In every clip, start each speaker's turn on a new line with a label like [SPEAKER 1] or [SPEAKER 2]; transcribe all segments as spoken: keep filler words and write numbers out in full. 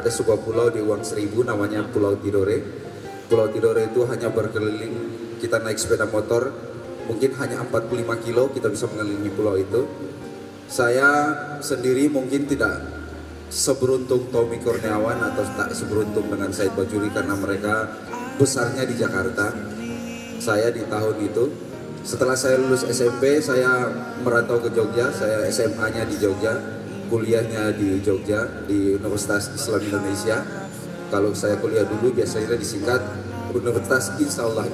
[SPEAKER 1] ada sebuah pulau di Uang Seribu namanya Pulau Tidore. Pulau Tidore itu hanya berkeliling, kita naik sepeda motor, mungkin hanya empat puluh lima kilo kita bisa mengelilingi pulau itu. Saya sendiri mungkin tidak seberuntung Tommy Kurniawan atau tak seberuntung dengan Said Bajuri karena mereka besarnya di Jakarta. Saya di tahun itu, setelah saya lulus S M P, saya merantau ke Jogja, saya S M A-nya di Jogja, kuliahnya di Jogja, di Universitas Islam Indonesia. Kalau saya kuliah dulu biasanya disingkat Universitas Insya Allah.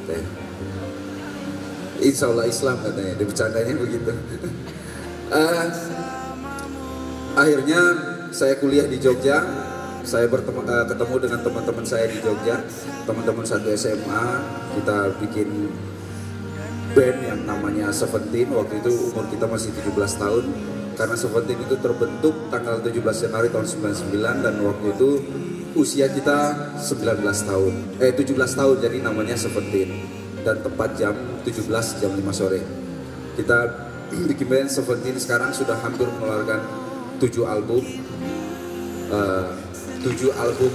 [SPEAKER 1] Insya Allah Islam katanya, bercandanya begitu. uh, akhirnya saya kuliah di Jogja, saya bertemu, uh, ketemu dengan teman-teman saya di Jogja, teman-teman satu S M A, kita bikin band yang namanya Seventeen. Waktu itu umur kita masih tujuh belas tahun, karena Seventeen itu terbentuk tanggal tujuh belas Januari tahun sembilan puluh sembilan, dan waktu itu usia kita sembilan belas tahun, eh tujuh belas tahun, jadi namanya Seventeen. Dan tepat jam tujuh belas, jam lima sore kita bikin band Seventeen. Sekarang sudah hampir mengeluarkan tujuh album, uh, tujuh album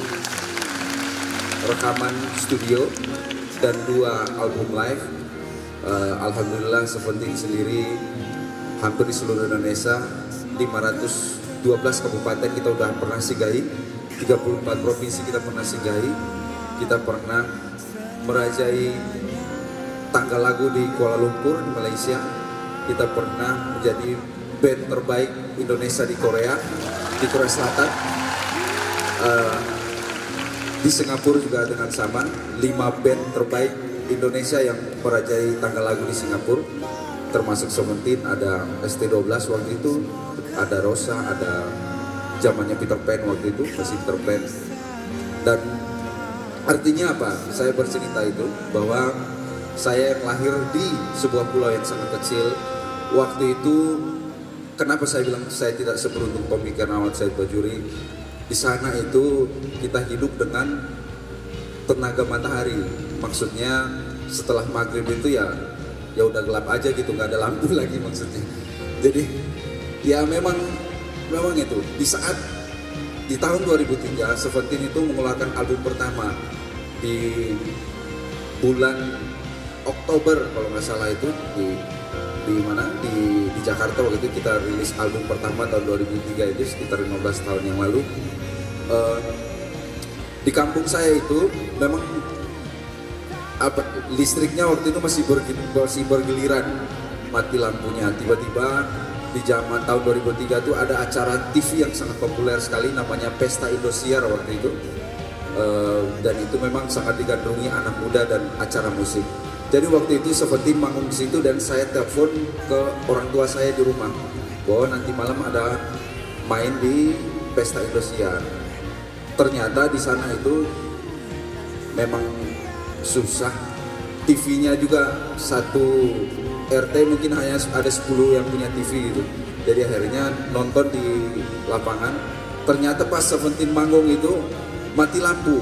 [SPEAKER 1] rekaman studio dan dua album live. Uh, Alhamdulillah Seventeen sendiri hampir di seluruh Indonesia, lima ratus dua belas kabupaten kita udah pernah singgahi, tiga puluh empat provinsi kita pernah singgahi. Kita pernah merajai tanggal lagu di Kuala Lumpur di Malaysia. Kita pernah menjadi band terbaik Indonesia di Korea, di Korea Selatan. Uh, di Singapura juga dengan sama, lima band terbaik Indonesia yang merajai tanggal lagu di Singapura, termasuk Seventeen. Ada S T dua belas waktu itu, ada Rosa, ada zamannya Peter Pan waktu itu, masih Peter Pan. Dan artinya apa? Saya bercerita itu bahwa saya yang lahir di sebuah pulau yang sangat kecil. Waktu itu, kenapa saya bilang saya tidak seberuntung Tommy Kurniawan, Said Bajuri? Di sana itu kita hidup dengan tenaga matahari. Maksudnya setelah maghrib itu ya ya udah gelap aja gitu, nggak ada lampu lagi maksudnya. Jadi ya memang memang itu di saat di tahun dua ribu tiga Seventeen itu mengeluarkan album pertama di bulan Oktober kalau nggak salah, itu di di mana di di Jakarta. Waktu itu kita rilis album pertama tahun dua ribu tiga, itu sekitar lima belas tahun yang lalu. Uh, di kampung saya itu memang apa, listriknya waktu itu masih, ber, masih bergiliran mati lampunya. Tiba-tiba di zaman tahun dua ribu tiga itu ada acara T V yang sangat populer sekali namanya Pesta Indosiar waktu itu. Uh, dan itu memang sangat digandrungi anak muda dan acara musik. Jadi waktu itu Seventeen manggung di situ dan saya telepon ke orang tua saya di rumah bahwa nanti malam ada main di Pesta Indosiar. Ternyata di sana itu memang susah, T V-nya juga satu R T mungkin hanya ada sepuluh yang punya T V gitu. Jadi akhirnya nonton di lapangan. Ternyata pas Seventeen manggung itu mati lampu.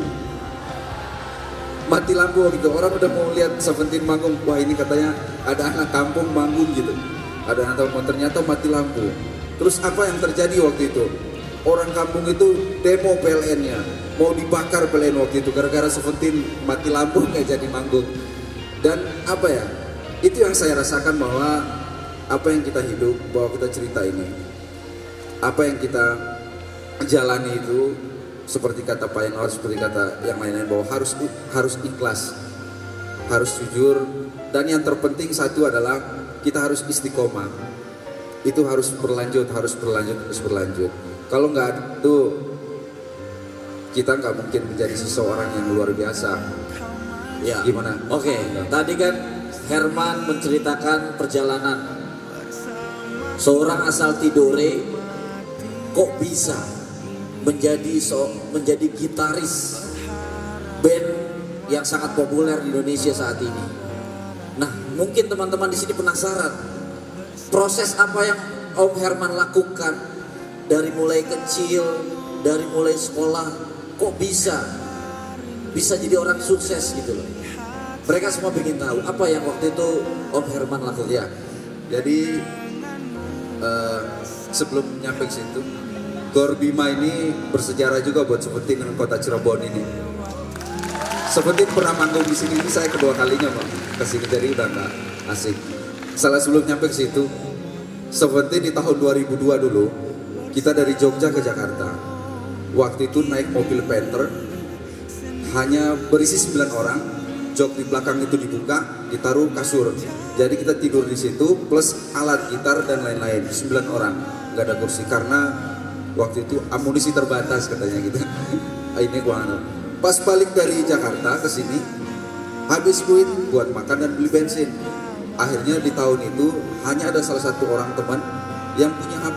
[SPEAKER 1] Mati lampu gitu. Orang udah mau lihat Seventeen manggung, wah ini katanya ada anak kampung manggung gitu. Ada anak kampung, ternyata mati lampu. Terus apa yang terjadi waktu itu? Orang kampung itu demo P L N-nya, mau dibakar P L N waktu itu gara-gara Seventeen mati lampu nggak jadi manggung. Dan apa ya, itu yang saya rasakan bahwa apa yang kita hidup, bahwa kita cerita ini, apa yang kita jalani itu seperti kata Pak Yanwar, seperti kata yang lain-lain, bahwa harus harus ikhlas, harus jujur, dan yang terpenting satu adalah kita harus istiqomah. Itu harus berlanjut, harus berlanjut, harus berlanjut. Kalau nggak itu, kita nggak mungkin menjadi seseorang yang luar biasa.
[SPEAKER 2] Ya.
[SPEAKER 1] Gimana?
[SPEAKER 2] Oke, okay. Tadi kan Herman menceritakan perjalanan seorang asal Tidore kok bisa menjadi so, menjadi gitaris band yang sangat populer di Indonesia saat ini. Nah, mungkin teman-teman di sini penasaran proses apa yang Om Herman lakukan dari mulai kecil, dari mulai sekolah, kok bisa bisa jadi orang sukses gitu loh. Mereka semua ingin tahu apa yang waktu itu Om Herman lakukan.
[SPEAKER 1] Ya, jadi uh, sebelum nyampe ke situ, Gor Bima ini bersejarah juga buat Seventeen dengan kota Cirebon ini. Seventeen pernah manggung di sini, ini saya kedua kalinya Pak kesini, jadi udah nggak asik. Salah sebelum nyampe ke situ, Seventeen di tahun dua ribu dua dulu, kita dari Jogja ke Jakarta. Waktu itu naik mobil Panther, hanya berisi sembilan orang, jok di belakang itu dibuka, ditaruh kasur. Jadi kita tidur di situ, plus alat gitar dan lain-lain, sembilan orang, nggak ada kursi karena waktu itu amunisi terbatas katanya gitu. Ini gua pas balik dari Jakarta ke sini, habis duit buat makan dan beli bensin. Akhirnya di tahun itu hanya ada salah satu orang teman yang punya H P.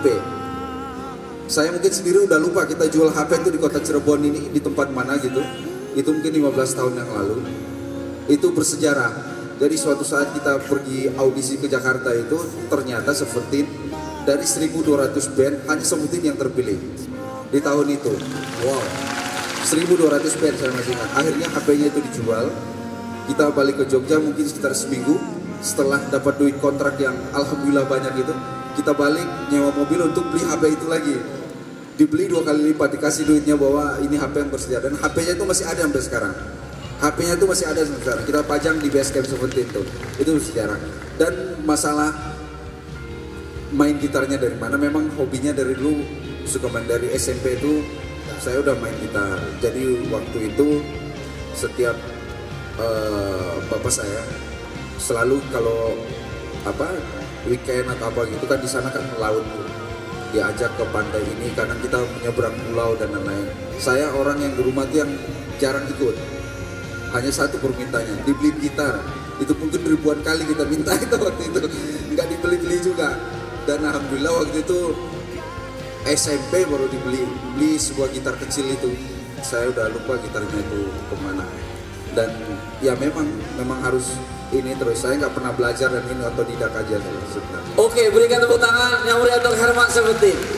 [SPEAKER 1] Saya mungkin sendiri udah lupa kita jual H P itu di kota Cirebon ini, di tempat mana gitu. Itu mungkin lima belas tahun yang lalu. Itu bersejarah. Jadi suatu saat kita pergi audisi ke Jakarta itu, ternyata Seventeen dari seribu dua ratus band hanya Seventeen yang terpilih di tahun itu. Wow, seribu dua ratus band saya masih ingat. Akhirnya H P-nya itu dijual. Kita balik ke Jogja mungkin sekitar seminggu setelah dapat duit kontrak yang alhamdulillah banyak itu. Kita balik nyewa mobil untuk beli H P itu lagi. Dibeli dua kali lipat, dikasih duitnya bahwa ini H P yang bersedia. Dan H P-nya itu masih ada sampai sekarang. H P-nya itu masih ada sampai sekarang. Kita pajang di Basecamp Seventeen itu. Itu bersejarah. Dan masalah main gitarnya dari mana, memang hobinya dari dulu suka main. Dari S M P itu saya udah main gitar. Jadi waktu itu setiap uh, bapak saya selalu kalau apa weekend atau apa gitu kan di sana kan laut, diajak ke pantai ini karena kita menyeberang pulau dan lain-lain. Saya orang yang di rumah tuh yang jarang ikut. Hanya satu permintaannya, dibeli gitar. Itu mungkin ribuan kali kita minta itu waktu itu, nggak dibeli-beli juga. Dan alhamdulillah waktu itu S M P baru dibeli beli sebuah gitar kecil itu. Saya udah lupa gitarnya itu kemana. Dan ya memang memang harus ini terus. Saya nggak pernah belajar dan ini otodidak aja sebenarnya.
[SPEAKER 2] Oke, berikan tepuk tangan yang meriah untuk Herman Seventeen.